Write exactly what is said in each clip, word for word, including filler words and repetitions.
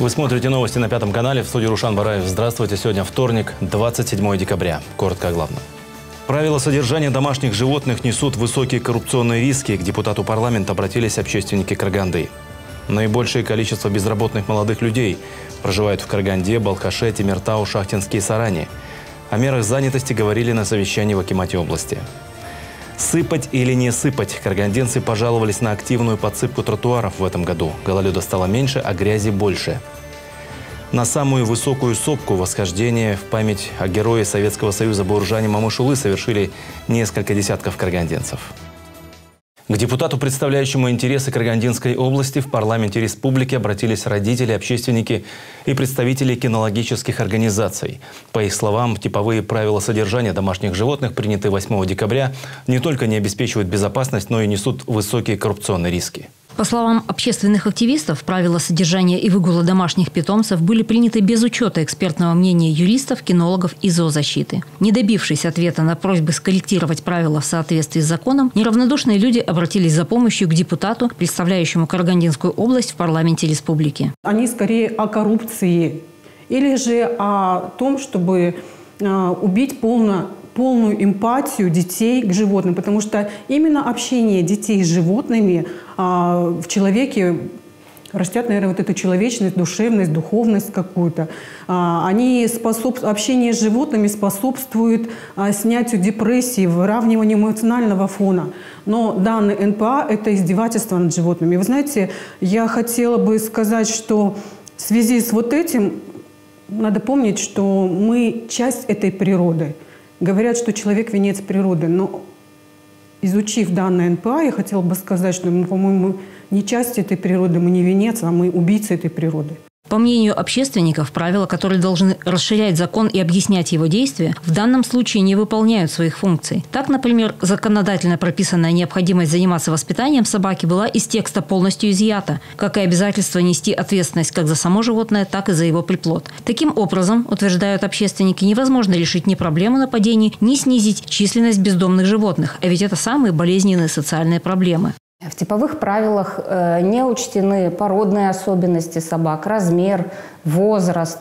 Вы смотрите новости на Пятом канале. В студии Рушан Бараев. Здравствуйте. Сегодня вторник, двадцать седьмое декабря. Коротко о главном. Правила содержания домашних животных несут высокие коррупционные риски. К депутату парламента обратились общественники Караганды. Наибольшее количество безработных молодых людей проживают в Караганде, Балхаше, Темиртау, Шахтинске и Саране. О мерах занятости говорили на совещании в Акимате области. Сыпать или не сыпать? Карагандинцы пожаловались на активную подсыпку тротуаров в этом году. Гололеда стало меньше, а грязи больше. На самую высокую сопку восхождения в память о герое Советского Союза Бауржане Мамышулы совершили несколько десятков карагандинцев. К депутату, представляющему интересы Карагандинской области, в парламенте республики обратились родители, общественники и представители кинологических организаций. По их словам, типовые правила содержания домашних животных, принятые восьмого декабря, не только не обеспечивают безопасность, но и несут высокие коррупционные риски. По словам общественных активистов, правила содержания и выгула домашних питомцев были приняты без учета экспертного мнения юристов, кинологов и зоозащиты. Не добившись ответа на просьбы скорректировать правила в соответствии с законом, неравнодушные люди обратились за помощью к депутату, представляющему Карагандинскую область в парламенте республики. Они скорее о коррупции или же о том, чтобы убить полно полную эмпатию детей к животным, потому что именно общение детей с животными а, в человеке растят, наверное, вот эту человечность, душевность, духовность какую-то. А, они способ... Общение с животными способствует а, снятию депрессии, выравниванию эмоционального фона. Но данный эн пэ а – это издевательство над животными. Вы знаете, я хотела бы сказать, что в связи с вот этим надо помнить, что мы часть этой природы. Говорят, что человек – венец природы, но изучив данное эн пэ а, я хотела бы сказать, что мы, по-моему, не часть этой природы, мы не венец, а мы убийцы этой природы. По мнению общественников, правила, которые должны расширять закон и объяснять его действия, в данном случае не выполняют своих функций. Так, например, законодательно прописанная необходимость заниматься воспитанием собаки была из текста полностью изъята, как и обязательство нести ответственность как за само животное, так и за его приплод. Таким образом, утверждают общественники, невозможно решить ни проблему нападений, ни снизить численность бездомных животных, а ведь это самые болезненные социальные проблемы. В типовых правилах не учтены породные особенности собак, размер, возраст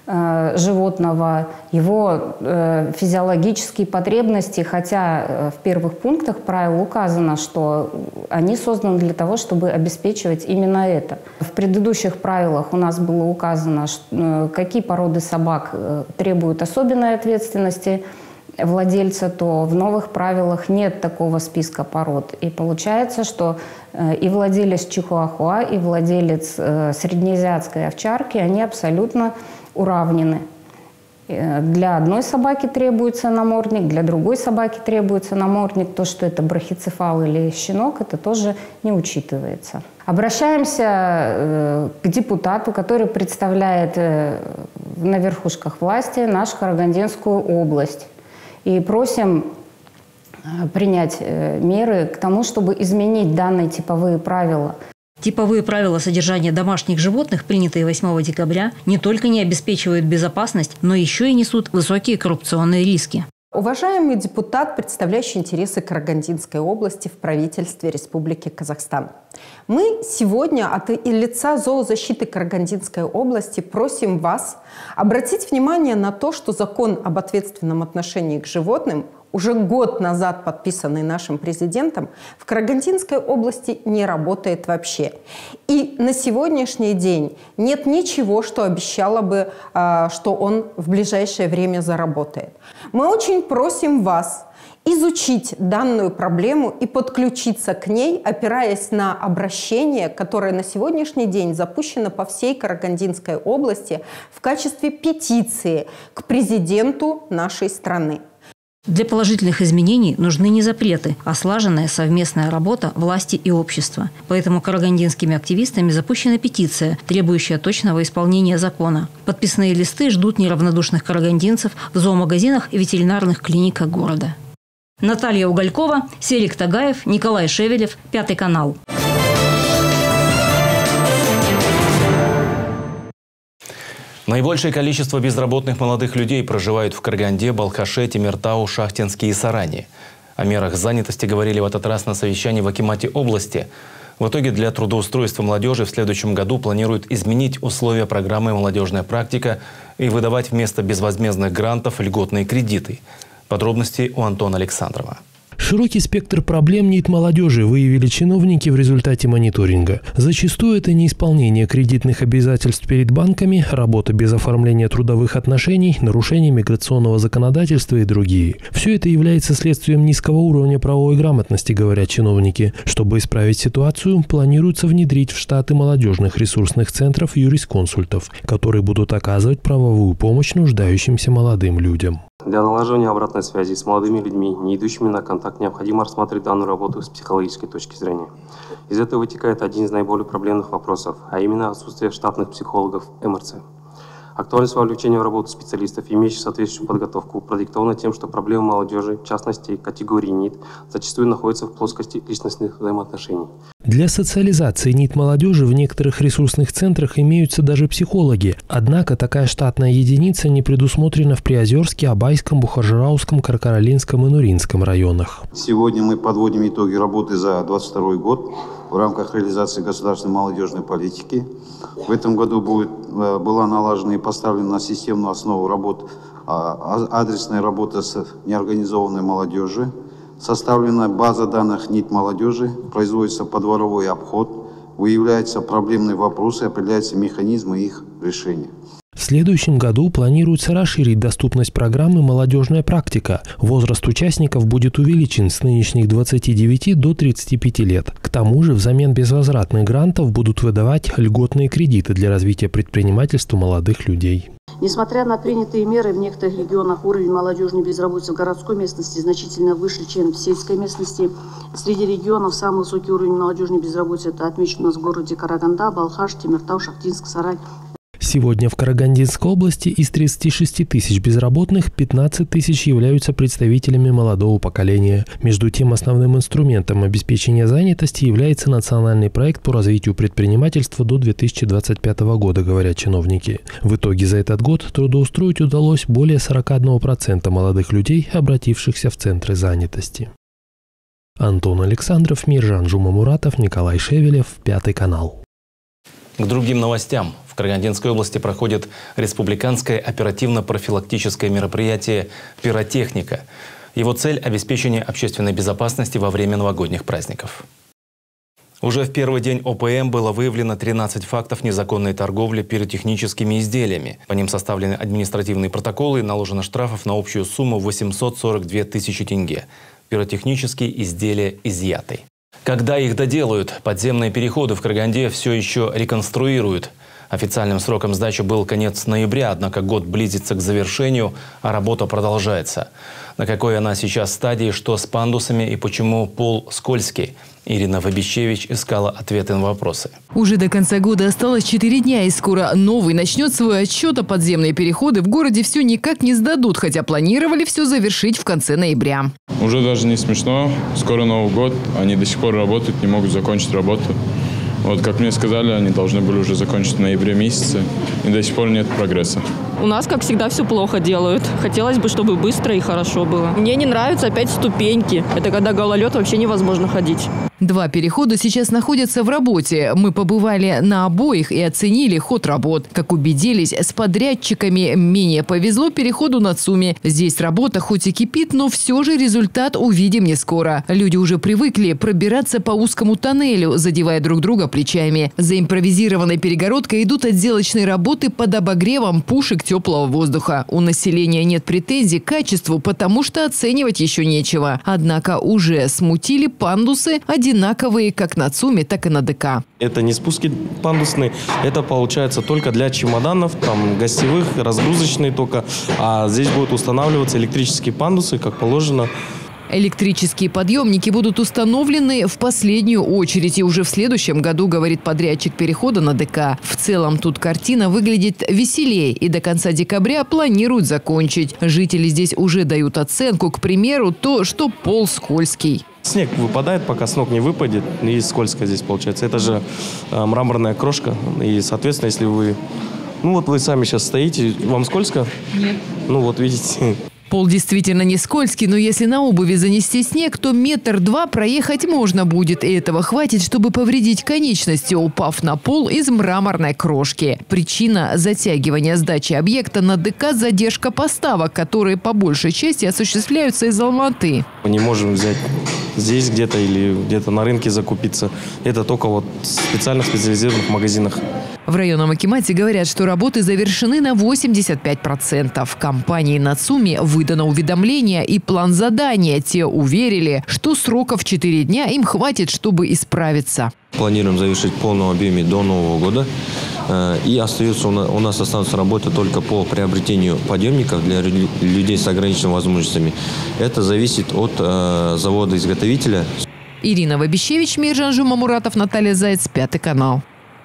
животного, его физиологические потребности, хотя в первых пунктах правил указано, что они созданы для того, чтобы обеспечивать именно это. В предыдущих правилах у нас было указано, какие породы собак требуют особенной ответственности владельца, то в новых правилах нет такого списка пород. И получается, что и владелец чихуахуа, и владелец среднеазиатской овчарки, они абсолютно уравнены. Для одной собаки требуется намордник, для другой собаки требуется намордник. То, что это брахицефал или щенок, это тоже не учитывается. Обращаемся к депутату, который представляет на верхушках власти нашу Карагандинскую область. И просим принять меры к тому, чтобы изменить данные типовые правила. Типовые правила содержания домашних животных, принятые восьмого декабря, не только не обеспечивают безопасность, но еще и несут высокие коррупционные риски. Уважаемый депутат, представляющий интересы Карагандинской области в правительстве Республики Казахстан. Мы сегодня от лица зоозащиты Карагандинской области просим вас обратить внимание на то, что закон об ответственном отношении к животным, уже год назад подписанный нашим президентом, в Карагандинской области не работает вообще. И на сегодняшний день нет ничего, что обещало бы, что он в ближайшее время заработает. Мы очень просим вас изучить данную проблему и подключиться к ней, опираясь на обращение, которое на сегодняшний день запущено по всей Карагандинской области в качестве петиции к президенту нашей страны. Для положительных изменений нужны не запреты, а слаженная совместная работа власти и общества. Поэтому карагандинскими активистами запущена петиция, требующая точного исполнения закона. Подписные листы ждут неравнодушных карагандинцев в зоомагазинах и ветеринарных клиниках города. Наталья Уголькова, Серик Тагаев, Николай Шевелев, Пятый канал. Наибольшее количество безработных молодых людей проживают в Караганде, Балхаше, Темиртау, Шахтинске и Саране. О мерах занятости говорили в этот раз на совещании в Акимате области. В итоге для трудоустройства молодежи в следующем году планируют изменить условия программы «Молодежная практика» и выдавать вместо безвозмездных грантов льготные кредиты. Подробности у Антона Александрова. Широкий спектр проблем НИИТ молодежи выявили чиновники в результате мониторинга. Зачастую это неисполнение кредитных обязательств перед банками, работа без оформления трудовых отношений, нарушение миграционного законодательства и другие. Все это является следствием низкого уровня правовой грамотности, говорят чиновники. Чтобы исправить ситуацию, планируется внедрить в штаты молодежных ресурсных центров юрисконсультов, которые будут оказывать правовую помощь нуждающимся молодым людям. Для налаживания обратной связи с молодыми людьми, не идущими на контакт, необходимо рассмотреть данную работу с психологической точки зрения. Из этого вытекает один из наиболее проблемных вопросов, а именно отсутствие штатных психологов эм эр цэ. Актуальность вовлечения в работу специалистов, имеющих соответствующую подготовку, продиктована тем, что проблемы молодежи, в частности категории НИИТ, зачастую находятся в плоскости личностных взаимоотношений. Для социализации НИИТ молодежи в некоторых ресурсных центрах имеются даже психологи. Однако такая штатная единица не предусмотрена в Приозерске, Абайском, Бухаржирауском, Каркаралинском и Нуринском районах. Сегодня мы подводим итоги работы за двадцать второй год в рамках реализации государственной молодежной политики. В этом году будет, была налажена и поставлена на системную основу работ, адресная работа с неорганизованной молодежью. Составлена база данных НИИТ молодежи, производится подворовой обход, выявляются проблемные вопросы, определяются механизмы их решения. В следующем году планируется расширить доступность программы «Молодежная практика». Возраст участников будет увеличен с нынешних двадцати девяти до тридцати пяти лет. К тому же взамен безвозвратных грантов будут выдавать льготные кредиты для развития предпринимательства молодых людей. Несмотря на принятые меры, в некоторых регионах уровень молодежной безработицы в городской местности значительно выше, чем в сельской местности. Среди регионов самый высокий уровень молодежной безработицы это отмечен у нас в городе Караганда, Балхаш, Темиртау, Шахтинск, Сарай. Сегодня в Карагандинской области из тридцати шести тысяч безработных пятнадцать тысяч являются представителями молодого поколения. Между тем, основным инструментом обеспечения занятости является национальный проект по развитию предпринимательства до две тысячи двадцать пятого года, говорят чиновники. В итоге за этот год трудоустроить удалось более сорока одного процента молодых людей, обратившихся в центры занятости. Антон Александров, Миржан Жумамуратов, Николай Шевелев, Пятый канал. К другим новостям. В Карагандинской области проходит республиканское оперативно-профилактическое мероприятие «Пиротехника». Его цель – обеспечение общественной безопасности во время новогодних праздников. Уже в первый день о пэ эм было выявлено тринадцать фактов незаконной торговли пиротехническими изделиями. По ним составлены административные протоколы и наложено штрафов на общую сумму восемьсот сорок две тысячи тенге. Пиротехнические изделия изъяты. Когда их доделают, подземные переходы в Караганде все еще реконструируют. Официальным сроком сдачи был конец ноября, однако год близится к завершению, а работа продолжается. На какой она сейчас стадии, что с пандусами и почему пол скользкий? Ирина Вабищевич искала ответы на вопросы. Уже до конца года осталось четыре дня, и скоро новый начнет свой отсчет, а подземные переходы в городе все никак не сдадут, хотя планировали все завершить в конце ноября. Уже даже не смешно. Скоро Новый год, они до сих пор работают, не могут закончить работу. Вот, как мне сказали, они должны были уже закончить в ноябре месяце, и до сих пор нет прогресса. У нас, как всегда, все плохо делают. Хотелось бы, чтобы быстро и хорошо было. Мне не нравятся опять ступеньки. Это когда гололед, вообще невозможно ходить. Два перехода сейчас находятся в работе. Мы побывали на обоих и оценили ход работ. Как убедились, с подрядчиками менее повезло переходу на ЦУМе. Здесь работа хоть и кипит, но все же результат увидим не скоро. Люди уже привыкли пробираться по узкому тоннелю, задевая друг друга плечами. За импровизированной перегородкой идут отделочные работы под обогревом пушек теплого воздуха. У населения нет претензий к качеству, потому что оценивать еще нечего. Однако уже смутили пандусы, одинаковые как на ЦУМе, так и на дэ ка. Это не спуски пандусные, это получается только для чемоданов, там гостевых, разгрузочные только. А здесь будут устанавливаться электрические пандусы, как положено. Электрические подъемники будут установлены в последнюю очередь и уже в следующем году, говорит подрядчик перехода на дэ ка. В целом тут картина выглядит веселее, и до конца декабря планируют закончить. Жители здесь уже дают оценку, к примеру, то, что пол скользкий. Снег выпадает, пока с ног не выпадет, и скользко здесь получается. Это же э, мраморная крошка, и, соответственно, если вы... Ну вот вы сами сейчас стоите, вам скользко? Нет. Ну вот видите... Пол действительно не скользкий, но если на обуви занести снег, то метр два проехать можно будет. И этого хватит, чтобы повредить конечности, упав на пол из мраморной крошки. Причина – затягивания сдачи объекта на ДК – задержка поставок, которые по большей части осуществляются из Алматы. Мы не можем взять здесь где-то или где-то на рынке закупиться. Это только вот в специальных специализированных магазинах. В районном акимате говорят, что работы завершены на восемьдесят пять процентов. Компании «Нацуми» выдано уведомление и план задания. Те уверили, что сроков четыре дня им хватит, чтобы исправиться. Планируем завершить в полном объеме до Нового года. И остается, у нас останется работа только по приобретению подъемников для людей с ограниченными возможностями. Это зависит от завода-изготовителя. Ирина Вабищевич, Миржан Жумамуратов, Наталья Заяц, Пятый канал.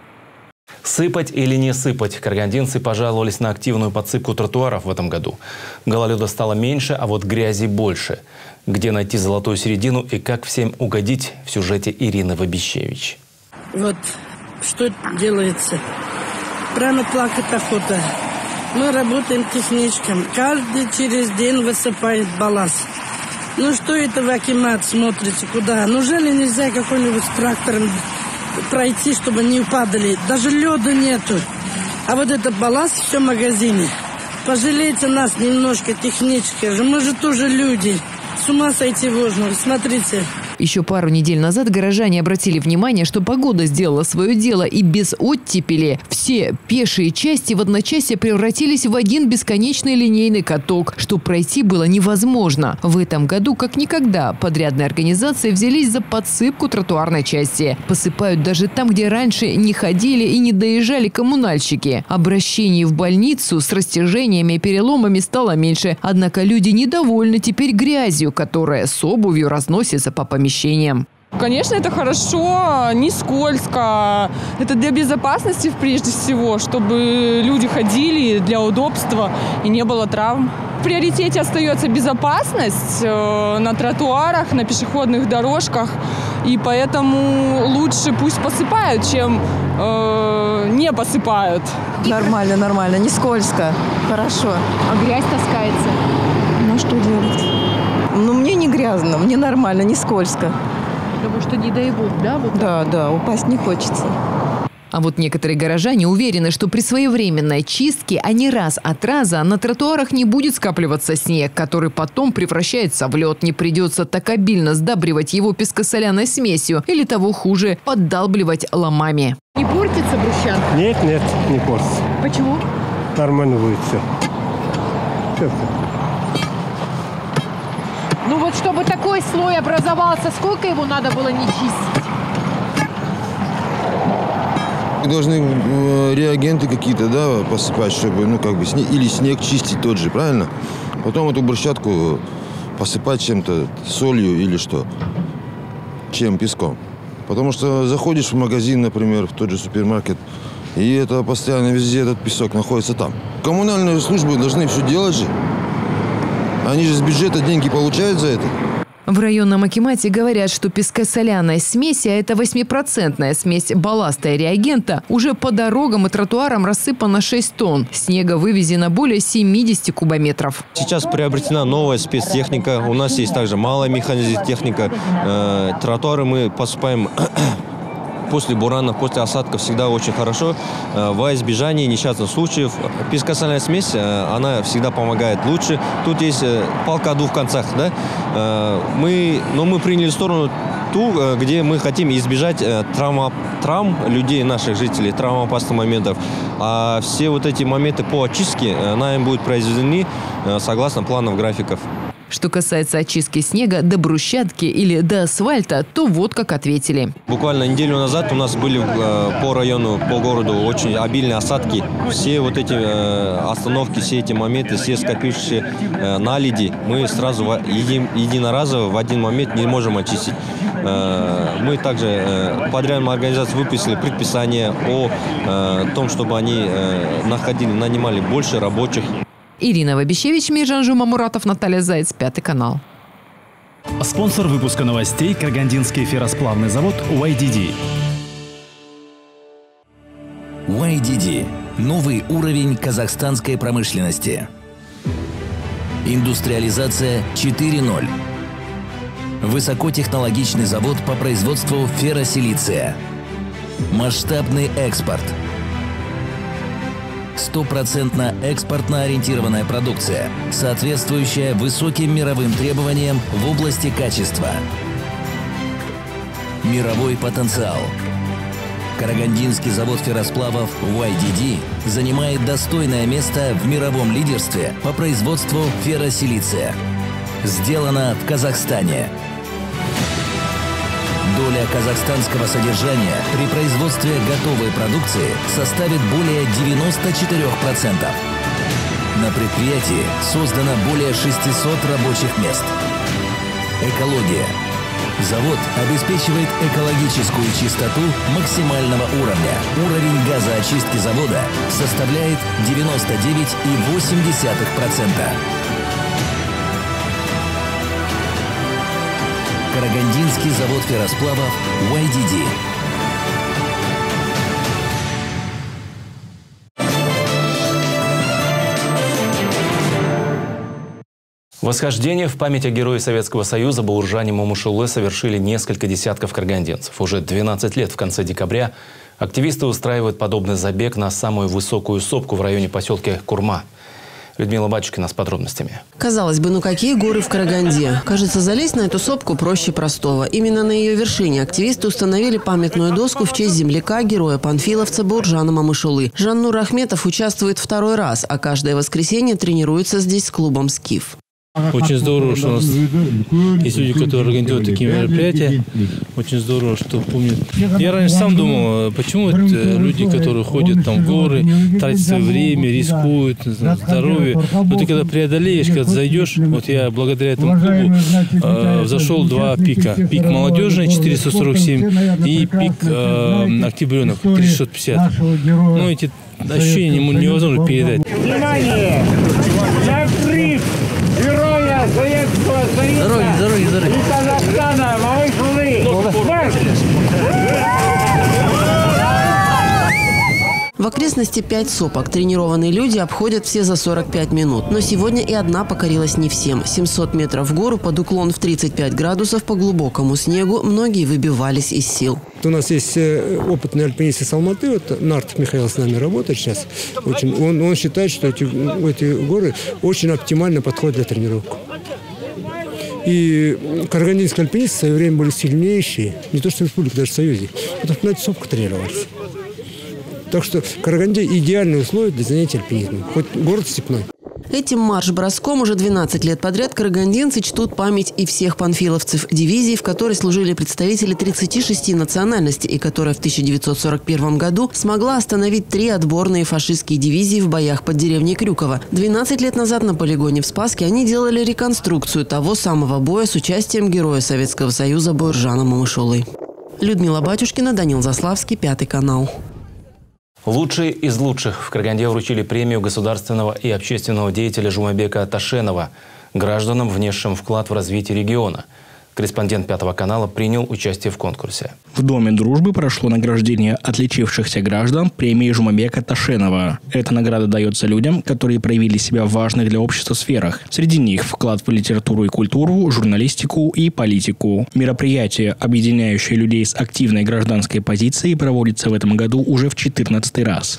Сыпать или не сыпать? Карагандинцы пожаловались на активную подсыпку тротуаров в этом году. Гололеда стало меньше, а вот грязи больше. Где найти золотую середину и как всем угодить – в сюжете Ирины Вабищевич. Вот что делается. Прямо плакать охота. Мы работаем техничком. Каждый через день высыпает балласт. Ну что это в акимат смотрите? Куда? Неужели нельзя какой-нибудь трактором пройти, чтобы не упадали? Даже лёда нету. А вот этот балласт все в магазине. Пожалейте нас немножко, техничка. Мы же тоже люди. С ума сойти можно. Смотрите. Еще пару недель назад горожане обратили внимание, что погода сделала свое дело, и без оттепели все пешие части в одночасье превратились в один бесконечный линейный каток, что пройти было невозможно. В этом году, как никогда, подрядные организации взялись за подсыпку тротуарной части. Посыпают даже там, где раньше не ходили и не доезжали коммунальщики. Обращений в больницу с растяжениями и переломами стало меньше. Однако люди недовольны теперь грязью, которая с обувью разносится по помещениям. Конечно, это хорошо, не скользко. Это для безопасности прежде всего, чтобы люди ходили для удобства и не было травм. В приоритете остается безопасность э, на тротуарах, на пешеходных дорожках. И поэтому лучше пусть посыпают, чем э, не посыпают. Нормально, нормально, не скользко. Хорошо. А грязь таскается? Ну что делать? Ну мне не грязно, мне нормально, не скользко. Потому что не дай бог, да? Вот да, да, упасть не хочется. А вот некоторые горожане уверены, что при своевременной чистке, а не раз от раза, на тротуарах не будет скапливаться снег, который потом превращается в лед. Не придется так обильно сдабривать его пескосоляной смесью или, того хуже, поддалбливать ломами. Не портится брусчатка? Нет, нет, не портится. Почему? Нормально будет все. Все. Ну вот, чтобы такой слой образовался, сколько его надо было не чистить? Должны э, реагенты какие-то, да, посыпать, чтобы, ну, как бы, снег, или снег чистить тот же, правильно? Потом эту брусчатку посыпать чем-то, солью или что, чем песком. Потому что заходишь в магазин, например, в тот же супермаркет, и это постоянно везде этот песок находится там. Коммунальные службы должны все делать же. Они же с бюджета деньги получают за это. В районном акимате говорят, что пескосоляная смесь, а это восьмипроцентная смесь балласта и реагента, уже по дорогам и тротуарам рассыпана шесть тонн. Снега вывезено более семидесяти кубометров. Сейчас приобретена новая спецтехника. У нас есть также малая механизированная техника. Э, тротуары мы посыпаем после буранов, после осадков всегда очень хорошо. Во избежание несчастных случаев пескосоляная смесь, она всегда помогает лучше. Тут есть палка о двух концах. Да? Мы, но мы приняли сторону ту, где мы хотим избежать травма, травм людей, наших жителей, травмоопасных моментов. А все вот эти моменты по очистке нами будут произведены согласно планов графиков. Что касается очистки снега до брусчатки или до асфальта, то вот как ответили. Буквально неделю назад у нас были э, по району, по городу очень обильные осадки. Все вот эти э, остановки, все эти моменты, все скопившиеся э, наледи, мы сразу еди, единоразово в один момент не можем очистить. Э, мы также э, подрядным организациям выписали предписание о э, том, чтобы они э, находили, нанимали больше рабочих. Ирина Вабищевич, Миржан Жумамуратов, Наталья Заяц, Пятый канал. Спонсор выпуска новостей – Карагандинский ферросплавный завод уай ди ди. уай ди ди – новый уровень казахстанской промышленности. Индустриализация четыре ноль. Высокотехнологичный завод по производству ферросилиция. Масштабный экспорт. Стопроцентно экспортно ориентированная продукция, соответствующая высоким мировым требованиям в области качества. Мировой потенциал. Карагандинский завод ферросплавов уай ди ди занимает достойное место в мировом лидерстве по производству ферросилиция. Сделано в Казахстане. Доля казахстанского содержания при производстве готовой продукции составит более девяноста четырёх процентов. На предприятии создано более шестисот рабочих мест. Экология. Завод обеспечивает экологическую чистоту максимального уровня. Уровень газоочистки завода составляет девяносто девять и восемь десятых процента. Карагандинский завод ферросплавов уай ди ди. Восхождение в память о герое Советского Союза Бауржане Момышулы совершили несколько десятков карагандинцев. Уже двенадцать лет в конце декабря активисты устраивают подобный забег на самую высокую сопку в районе поселка Курма. Людмила Батюшкина с подробностями. Казалось бы, ну какие горы в Караганде? Кажется, залезть на эту сопку проще простого. Именно на ее вершине активисты установили памятную доску в честь земляка, героя панфиловца Бауржана Момышулы. Жаннур Ахметов участвует второй раз, а каждое воскресенье тренируется здесь с клубом «Скиф». Очень здорово, что у нас есть люди, которые организуют такие мероприятия. Очень здорово, что помнят. Я раньше сам думал, почему вот люди, которые ходят там в горы, тратят свое время, рискуют, здоровье. Но ты когда преодолеешь, когда зайдешь, вот я благодаря этому клубу э, взошел два пика. Пик молодежный четыреста сорок семь и пик э, октябренок триста пятьдесят. Ну, эти ощущения невозможно передать. Внимание! Накрыв героя Советского Союза здоровья, здоровья, здоровья. и Казахстана Момышулы! Марш! В окрестности пять сопок. Тренированные люди обходят все за сорок пять минут. Но сегодня и одна покорилась не всем. семьсот метров в гору под уклон в тридцать пять градусов по глубокому снегу многие выбивались из сил. У нас есть опытный альпинист из Алматы, вот Нартов Михаил с нами работает сейчас. Очень, он, он считает, что эти, эти горы очень оптимально подходят для тренировки. И карагандинские альпинисты в свое время были сильнейшие, не то что в республике, даже в Союзе. Вот на эту сопку тренировались. Так что в Караганде идеальные условия для занятия альпинизмом. Хоть город степной. Этим марш-броском уже двенадцать лет подряд карагандинцы чтут память и всех панфиловцев, дивизии, в которой служили представители тридцати шести национальностей и которая в тысяча девятьсот сорок первом году смогла остановить три отборные фашистские дивизии в боях под деревней Крюково. двенадцать лет назад на полигоне в Спасске они делали реконструкцию того самого боя с участием героя Советского Союза Бауржана Момышулы. Людмила Батюшкина, Данил Заславский, Пятый канал. Лучшие из лучших в Караганде вручили премию государственного и общественного деятеля Жумабека Ташенова гражданам, внесшим вклад в развитие региона. Корреспондент Пятого канала принял участие в конкурсе. В Доме дружбы прошло награждение отличившихся граждан премии Жумабека Ташенова. Эта награда дается людям, которые проявили себя в важных для общества сферах. Среди них вклад в литературу и культуру, журналистику и политику. Мероприятие, объединяющее людей с активной гражданской позицией, проводится в этом году уже в четырнадцатый раз.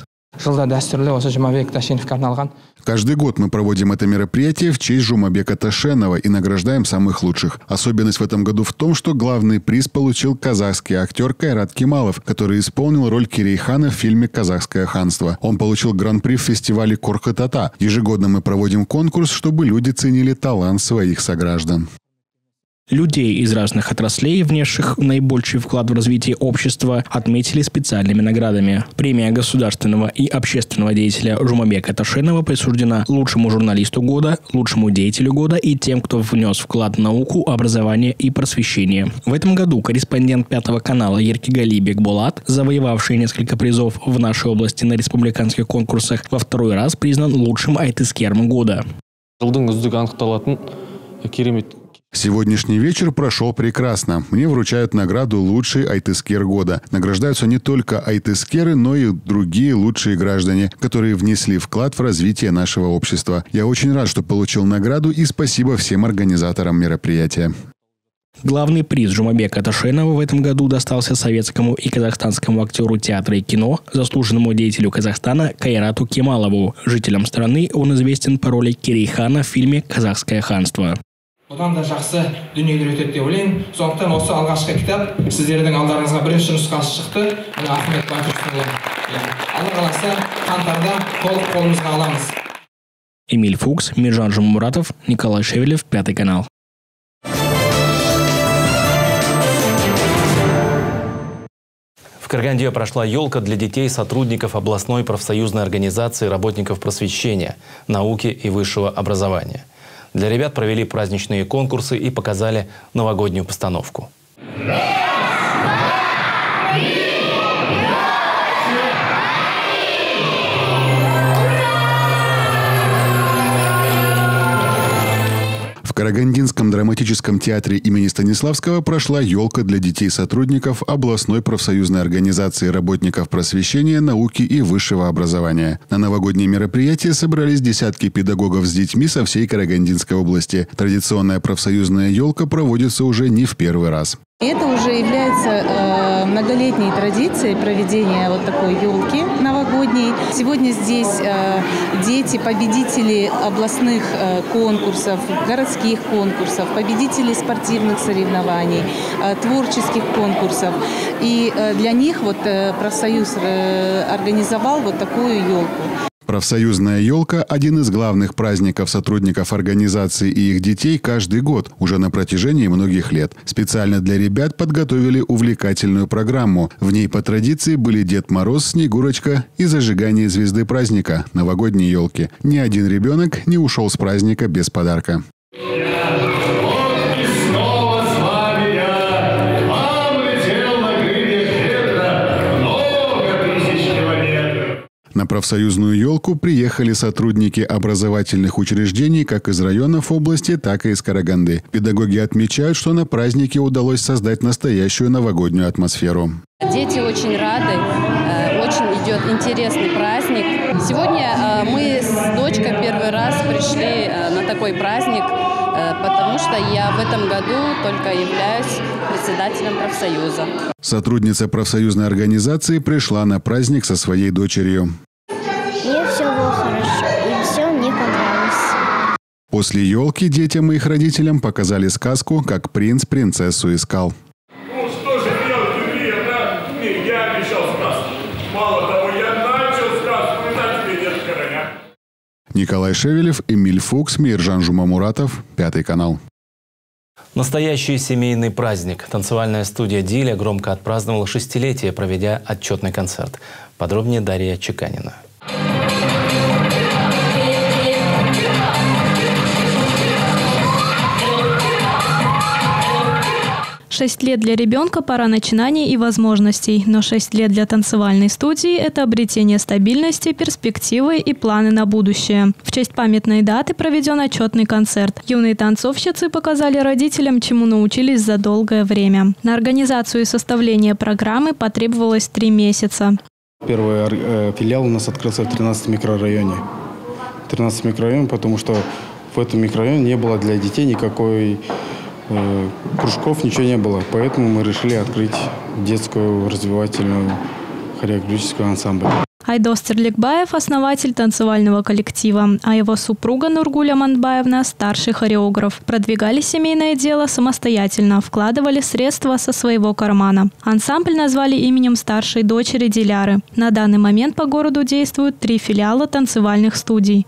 Каждый год мы проводим это мероприятие в честь Жумабека Ташенова и награждаем самых лучших. Особенность в этом году в том, что главный приз получил казахский актер Кайрат Кемалов, который исполнил роль Керейхана в фильме «Казахское ханство». Он получил гран-при в фестивале Корхы-Тата. Ежегодно мы проводим конкурс, чтобы люди ценили талант своих сограждан. Людей из разных отраслей, внесших наибольший вклад в развитие общества, отметили специальными наградами. Премия государственного и общественного деятеля Жумабека Ташенова присуждена лучшему журналисту года, лучшему деятелю года и тем, кто внес вклад в науку, образование и просвещение. В этом году корреспондент Пятого канала Еркигали Бекболат, завоевавший несколько призов в нашей области на республиканских конкурсах, во второй раз признан лучшим айтыскером года. Сегодняшний вечер прошел прекрасно. Мне вручают награду «Лучший айтыскер года». Награждаются не только айтыскеры, но и другие лучшие граждане, которые внесли вклад в развитие нашего общества. Я очень рад, что получил награду, и спасибо всем организаторам мероприятия. Главный приз Жумабека Ташенова в этом году достался советскому и казахстанскому актеру театра и кино, заслуженному деятелю Казахстана Кайрату Кемалову. Жителям страны он известен по роли Керейхана в фильме «Казахское ханство». Одан да жақсы дүниелер өтеді деп ойлаймын. Сондықтан осы алғашқы кітап сіздердің алдарыңызға бірінші нұсқасы шықты. Міне Ахмет Байтұрсынұлы. Алла қаласа қаңтарда толық қолымызға аламыз. Эмиль Фукс, Миржан Жумамуратов, Николай Шевелев, Пятый канал. В Караганде прошла елка для детей сотрудников областной профсоюзной организации работников просвещения, науки и высшего образования. Для ребят провели праздничные конкурсы и показали новогоднюю постановку. В Карагандинском драматическом театре имени Станиславского прошла елка для детей-сотрудников областной профсоюзной организации работников просвещения, науки и высшего образования. На новогоднее мероприятие собрались десятки педагогов с детьми со всей Карагандинской области. Традиционная профсоюзная елка проводится уже не в первый раз. Это уже является э, многолетней традицией проведения вот такой елки новогодней. Сегодня здесь э, дети, победители областных э, конкурсов, городских конкурсов, победители спортивных соревнований, э, творческих конкурсов. И э, для них вот э, профсоюз э, организовал вот такую елку. Профсоюзная елка – один из главных праздников сотрудников организации и их детей каждый год, уже на протяжении многих лет. Специально для ребят подготовили увлекательную программу. В ней по традиции были Дед Мороз, Снегурочка и зажигание звезды праздника – новогодней елки. Ни один ребенок не ушел с праздника без подарка. На профсоюзную елку приехали сотрудники образовательных учреждений как из районов области, так и из Караганды. Педагоги отмечают, что на празднике удалось создать настоящую новогоднюю атмосферу. Дети очень рады, очень идет интересный праздник. Сегодня мы с дочкой первый раз пришли на такой праздник, потому что я в этом году только являюсь председателем профсоюза. Сотрудница профсоюзной организации пришла на праздник со своей дочерью. Мне все было хорошо, и все мне понравилось. После елки детям и их родителям показали сказку «Как принц принцессу искал». Ну что же делать, Юрий, да? Я обещал сказку. Мало того, я начал сказку, и так тебе нет короля. Николай Шевелев, Эмиль Фукс, Миржан Жумамуратов, Пятый канал. Настоящий семейный праздник. Танцевальная студия «Диля» громко отпраздновала шестилетие, проведя отчетный концерт. Подробнее Дарья Чеканина. Шесть лет для ребенка – пора начинаний и возможностей, но шесть лет для танцевальной студии – это обретение стабильности, перспективы и планы на будущее. В честь памятной даты проведен отчетный концерт. Юные танцовщицы показали родителям, чему научились за долгое время. На организацию и составление программы потребовалось три месяца. Первый э, филиал у нас открылся в тринадцатом микрорайоне. тринадцатый микрорайон, потому что в этом микрорайоне не было для детей никакой... кружков, ничего не было. Поэтому мы решили открыть детскую развивательную хореографическую ансамбль. Айдос Терликбаев – основатель танцевального коллектива, а его супруга Нургуль Аманбаевна – старший хореограф. Продвигали семейное дело самостоятельно, вкладывали средства со своего кармана. Ансамбль назвали именем старшей дочери Диляры. На данный момент по городу действуют три филиала танцевальных студий.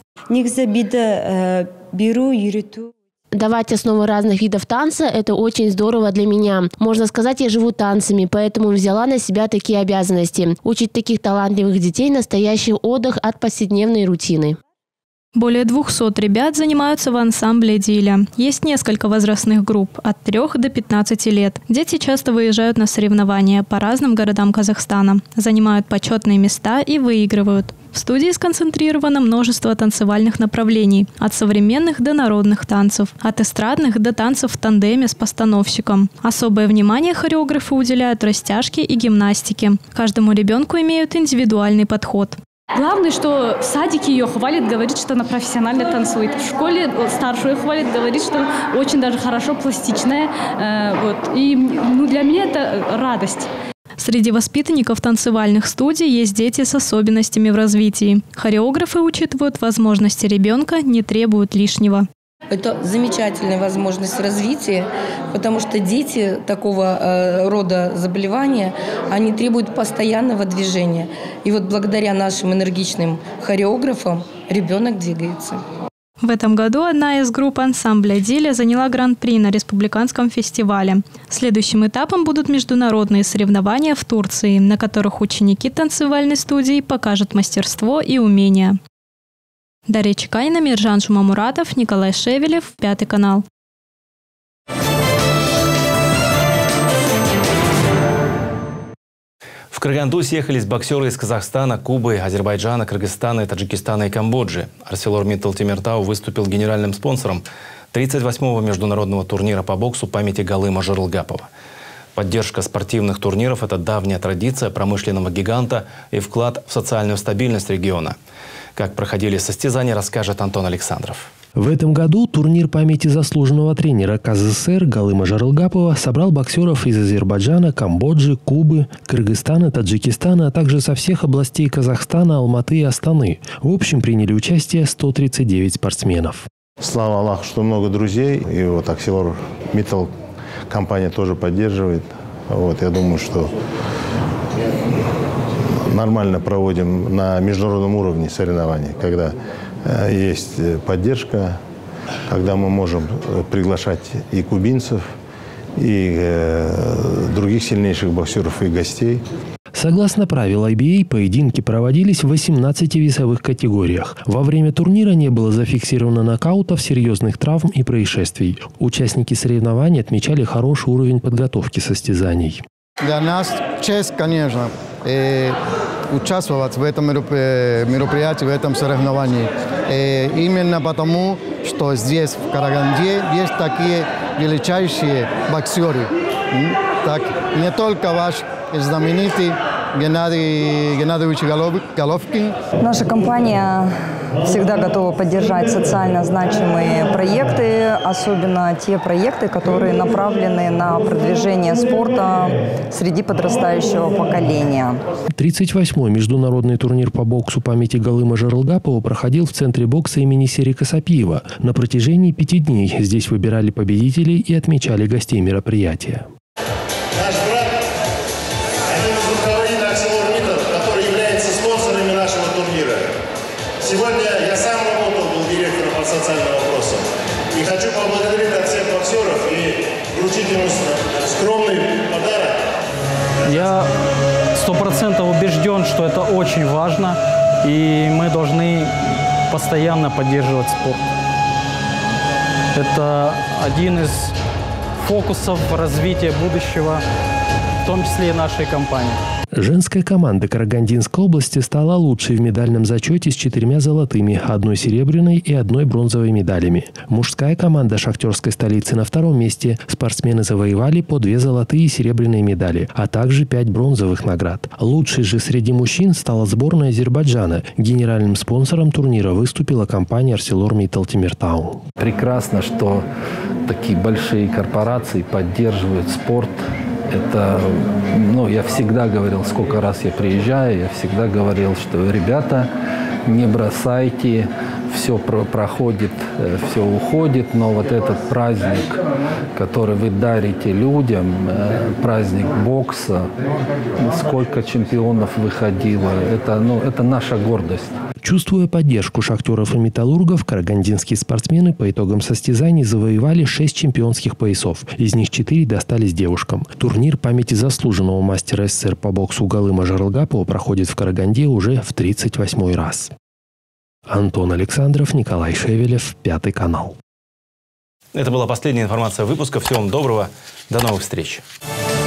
Давать основы разных видов танца – это очень здорово для меня. Можно сказать, я живу танцами, поэтому взяла на себя такие обязанности. Учить таких талантливых детей – настоящий отдых от повседневной рутины. Более двухсот ребят занимаются в ансамбле «Диля». Есть несколько возрастных групп – от трёх до пятнадцати лет. Дети часто выезжают на соревнования по разным городам Казахстана, занимают почетные места и выигрывают. В студии сконцентрировано множество танцевальных направлений – от современных до народных танцев, от эстрадных до танцев в тандеме с постановщиком. Особое внимание хореографы уделяют растяжке и гимнастике. Каждому ребенку имеют индивидуальный подход. Главное, что в садике ее хвалит, говорит, что она профессионально танцует. В школе старшую хвалит, говорит, что очень даже хорошо, пластичная. Э, вот. И ну, для меня это радость. Среди воспитанников танцевальных студий есть дети с особенностями в развитии. Хореографы учитывают возможности ребенка, не требуют лишнего. Это замечательная возможность развития, потому что дети такого э, рода заболевания, они требуют постоянного движения. И вот благодаря нашим энергичным хореографам ребенок двигается. В этом году одна из групп ансамбля «Диля» заняла гран-при на республиканском фестивале. Следующим этапом будут международные соревнования в Турции, на которых ученики танцевальной студии покажут мастерство и умения. Дарья Чеканина, Миржан Шумамуратов, Николай Шевелев, Пятый канал. В Караганду съехались боксеры из Казахстана, Кубы, Азербайджана, Кыргызстана, Таджикистана и Камбоджи. ArcelorMittal Темиртау выступил генеральным спонсором тридцать восьмого международного турнира по боксу памяти Галыма Жарылгапова. Поддержка спортивных турниров – это давняя традиция промышленного гиганта и вклад в социальную стабильность региона. Как проходили состязания, расскажет Антон Александров. В этом году турнир памяти заслуженного тренера КазССР Галыма Жарылгапова собрал боксеров из Азербайджана, Камбоджи, Кубы, Кыргызстана, Таджикистана, а также со всех областей Казахстана, Алматы и Астаны. В общем, приняли участие сто тридцать девять спортсменов. Слава Аллаху, что много друзей. И вот ArcelorMittal компания тоже поддерживает. Вот, я думаю, что нормально проводим на международном уровне соревнования, когда есть поддержка, когда мы можем приглашать и кубинцев, и э, других сильнейших боксеров и гостей. Согласно правилам ай би эй, поединки проводились в восемнадцати весовых категориях. Во время турнира не было зафиксировано нокаутов, серьезных травм и происшествий. Участники соревнований отмечали хороший уровень подготовки состязаний. Для нас честь, конечно, э, участвовать в этом мероприятии, в этом соревновании. Э, именно потому, что здесь, в Караганде, есть такие величайшие боксеры. Так, не только ваш знаменитый Геннадий Геннадьевич Головкин. Наша компания всегда готова поддержать социально значимые проекты, особенно те проекты, которые направлены на продвижение спорта среди подрастающего поколения. тридцать восьмой международный турнир по боксу памяти Галыма Жарылгапова проходил в центре бокса имени Серика Сапиева. На протяжении пяти дней здесь выбирали победителей и отмечали гостей мероприятия. Наш брат, один из руководителей ArcelorMittal, который является спонсорами нашего турнира. Сегодня я сам работал, был директором по социальным вопросам. И хочу поблагодарить от всех боксеров и вручить ему скромный подарок. Я сто процентов убежден, что это очень важно, и мы должны постоянно поддерживать спорт. Это один из фокусов развития будущего, в том числе и нашей компании. Женская команда Карагандинской области стала лучшей в медальном зачете с четырьмя золотыми, одной серебряной и одной бронзовой медалями. Мужская команда шахтерской столицы на втором месте. Спортсмены завоевали по две золотые и серебряные медали, а также пять бронзовых наград. Лучшей же среди мужчин стала сборная Азербайджана. Генеральным спонсором турнира выступила компания ArcelorMittal Темиртау. Прекрасно, что такие большие корпорации поддерживают спорт. Это, ну, я всегда говорил, сколько раз я приезжаю, я всегда говорил, что ребята, не бросайте, все про проходит, все уходит, но вот этот праздник, который вы дарите людям, праздник бокса, сколько чемпионов выходило, это, ну, это наша гордость. Чувствуя поддержку шахтеров и металлургов, карагандинские спортсмены по итогам состязаний завоевали шесть чемпионских поясов. Из них четыре достались девушкам. Турнир памяти заслуженного мастера СССР по боксу Галыма Жарылгапова проходит в Караганде уже в тридцать восьмой раз. Антон Александров, Николай Шевелев, Пятый канал. Это была последняя информация выпуска. Всего вам доброго. До новых встреч.